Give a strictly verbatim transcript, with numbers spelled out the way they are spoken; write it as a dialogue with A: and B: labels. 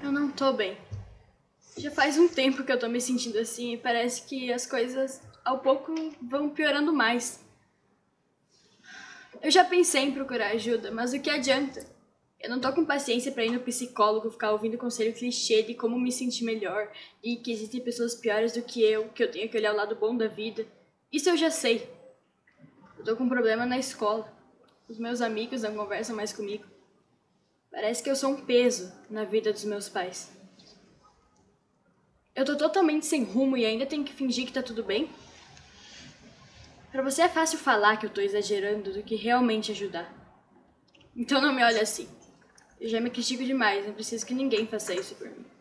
A: Eu não tô bem. Já faz um tempo que eu tô me sentindo assim e parece que as coisas, ao pouco, vão piorando mais. Eu já pensei em procurar ajuda, mas o que adianta? Eu não tô com paciência pra ir no psicólogo ficar ouvindo conselho clichê de como me sentir melhor e que existem pessoas piores do que eu, que eu tenho que olhar o lado bom da vida. Isso eu já sei. Eu tô com um problema na escola. Os meus amigos não conversam mais comigo. Parece que eu sou um peso na vida dos meus pais. Eu tô totalmente sem rumo e ainda tenho que fingir que tá tudo bem? Pra você é fácil falar que eu tô exagerando do que realmente ajudar. Então não me olhe assim. Eu já me critico demais, não preciso que ninguém faça isso por mim.